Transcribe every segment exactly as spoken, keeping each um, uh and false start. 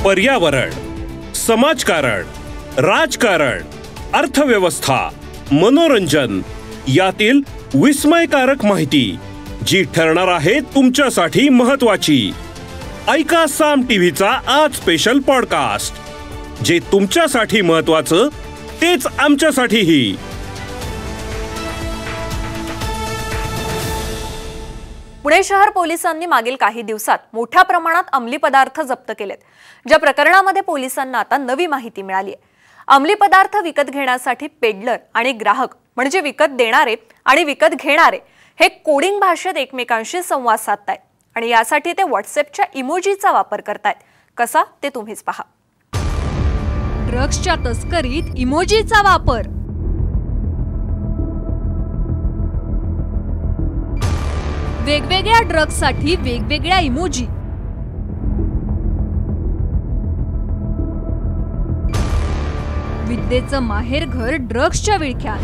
पर्यावरण, समाजकारण, राजकारण, अर्थव्यवस्था, मनोरंजन यातील विस्मयकारक माहिती जी ठरणार आहे तुमच्यासाठी महत्त्वाची। ऐका साम टीव्हीचा आज स्पेशल पॉडकास्ट, जे तुमच्यासाठी महत्त्वाचं तेच आमच्यासाठीही। पुणे शहर पोलिसांनी मागील काही दिवसात मोठ्या प्रमाणात अंमली पदार्थ जप्त केलेत। ज्या प्रकरणामध्ये पोलिसांना आता नवी माहिती मिळाली आहे। अंमली पदार्थ विकत घेण्यासाठी पेडलर आणि ग्राहक म्हणजे विकत देणारे आणि विकत घेणारे हे कोडिंग भाषेत एकमेकांशी संवाद साधतायत आणि यासाठी ते व्हॉट्सअपच्या इमोजीचा वापर करतायत। कसा ते तुम्हीच पहा। ड्रग्सच्या तस्करीत इमोजीचा वापर। वेगवेगळ्या ड्रग्ससाठी वेगवेगळ्या इमोजी। विद्येचं माहेरघर ड्रग्सच्या विळख्यात।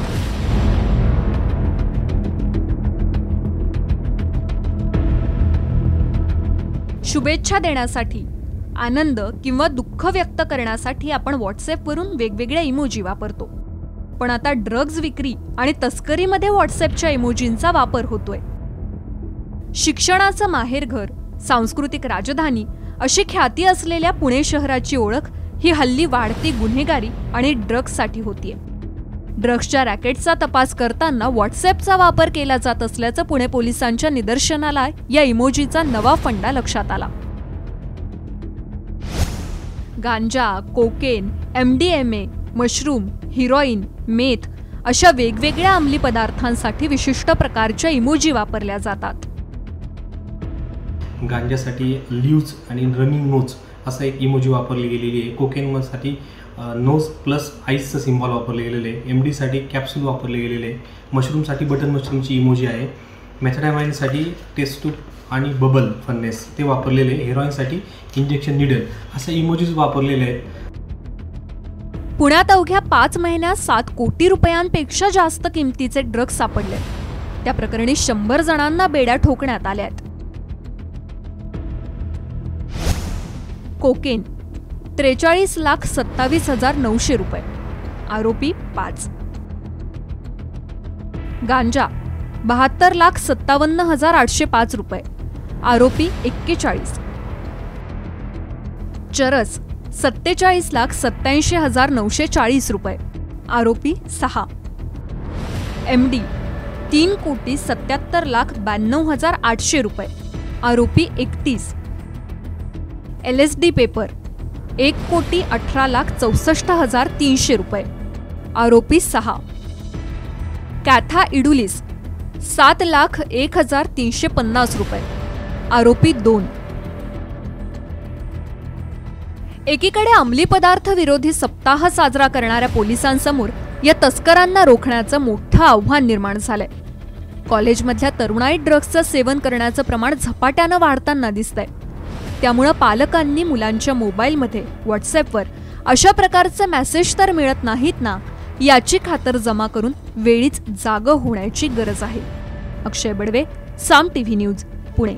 शुभेच्छा देण्यासाठी, आनंद किंवा दुःख व्यक्त करण्यासाठी आपण व्हॉट्सअपवरून वेगवेगळ्या इमोजी वापरतो। पण आता ड्रग्ज विक्री आणि तस्करीमध्ये व्हॉट्सअपच्या इमोजींचा वापर होतोय। शिक्षणाचं माहेरघर, सांस्कृतिक राजधानी अशी ख्याती असलेल्या पुणे शहराची ओळख ही हल्ली वाढती गुन्हेगारी आणि ड्रग्ससाठी होतीये। ड्रग्सच्या रॅकेटचा तपास करताना व्हॉट्सअपचा वापर केला जात असल्याचं पुणे पोलिसांच्या निदर्शनाला या इमोजीचा नवा फंडा लक्षात आला। गांजा, कोकेन, एमडीएमए, मशरूम, हिरोईन, मेथ अशा वेगवेगळ्या अंमली पदार्थांसाठी विशिष्ट प्रकारच्या इमोजी वापरल्या जातात। गांजासाठी ल्यूज आणि रनिंग नोज असा एक इमोजी वापरली गेलेली आहे। कोकेनसाठी नोज प्लस आईसचं सिम्बॉल वापरले गेलेले आहे। एम डीसाठी कॅप्सूल वापरले गेलेले आहे। मशरूमसाठी बटन मशरूमची इमोजी आहे। मेथॅडामाइनसाठी टेस्ट ट्यूब आणि बबल फननेस ते वापरलेले आहे। हेरोईनसाठी इंजेक्शन निडल असे इमोजीज वापरलेले आहेत। पुण्यात अवघ्या पाच महिन्यात सात कोटी रुपयांपेक्षा जास्त किमतीचे ड्रग्ज सापडले। त्या प्रकरणी शंभर जणांना बेड्या ठोकण्यात आल्या आहेत। कोकेन त्रेचाळीस लाख सत्तावीस हजार नऊशे रुपये, आरोपी पाच। गांजा बहात्तर लाख सत्तावन्न हजार आठशे पाच रुपये, आरोपी एक्केचाळीस। चरस सत्तेचाळीस लाख सत्याऐंशी हजार नऊशे चाळीस रुपये, आरोपी सहा। एमडी तीन कोटी सत्याहत्तर लाख ब्याण्णव हजार आठशे रुपये, आरोपी एकतीस। एलएसडी पेपर एक कोटी अठरा लाख चौसष्ट हजार तीनशे रुपये, आरोपी सहा। कॅथा इडुलिस सात लाख एक हजार तीनशे पन्नास रुपये, आरोपी दोन। एकीकडे अंमली पदार्थ विरोधी सप्ताह साजरा करणाऱ्या पोलिसांसमोर या तस्करांना रोखण्याचं मोठं आव्हान निर्माण झालंय। कॉलेजमधल्या तरुणाईत ड्रग्सचं सेवन करण्याचं प्रमाण झपाट्यानं वाढताना दिसतंय। त्यामुळे पालकांनी मुलांच्या मोबाईलमध्ये व्हॉट्सअपवर अशा प्रकारचे मेसेज तर मिळत नाहीत ना याची खातरजमा करून वेळीच जागं होण्याची गरज आहे। Akshay Badve, Saam TV news, Pune.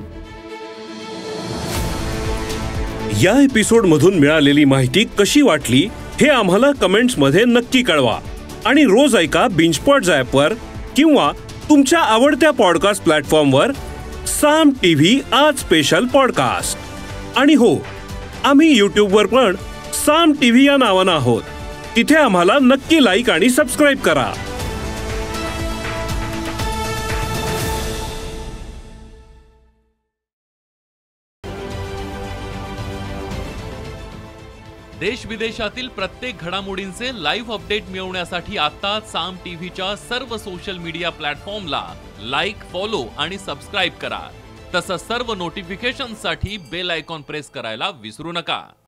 या एपिसोड मधून मिळालेली माहिती कशी वाटली हे आम्हाला कमेंट्स मध्ये नक्की कळवा आणि रोज ऐका बिंचपॉट्स ॲपवर किंवा तुमच्या आवडत्या पॉडकास्ट प्लॅटफॉर्मवर साम टीव्ही आज स्पेशल पॉडकास्ट। आणि हो, आम्ही यूट्यूबवर पण साम टीव्ही या नावानं आहोत। तिथे आम्हाला नक्की लाईक आणि सबस्क्राईब करा। देश विदेशातील प्रत्येक घडामोडींचे लाईव्ह अपडेट मिळवण्यासाठी आता साम टीव्हीच्या सर्व सोशल मीडिया प्लॅटफॉर्मला लाईक, फॉलो आणि सबस्क्राईब करा। तसंच सर्व नोटिफिकेशनसाठी बेल आयकॉन प्रेस करायला विसरू नका।